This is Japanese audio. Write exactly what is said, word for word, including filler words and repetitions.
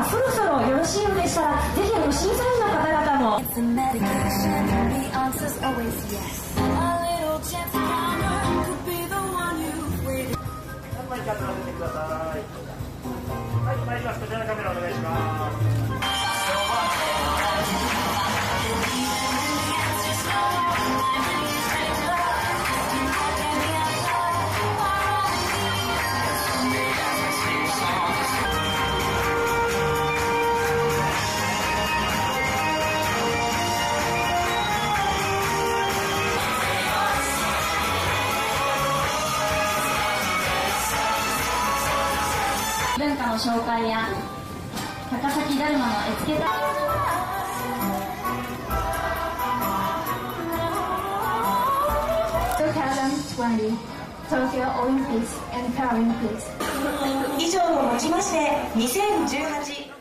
そろそろよろしいようでしたら、ぜひあの審査員の方々も。 はい、参ります。こちらのカメラお願いします。 文化の紹介や高崎だるまの絵付けだ。東京オリンピック and Paralympics 以上をもちましてにせんじゅうはち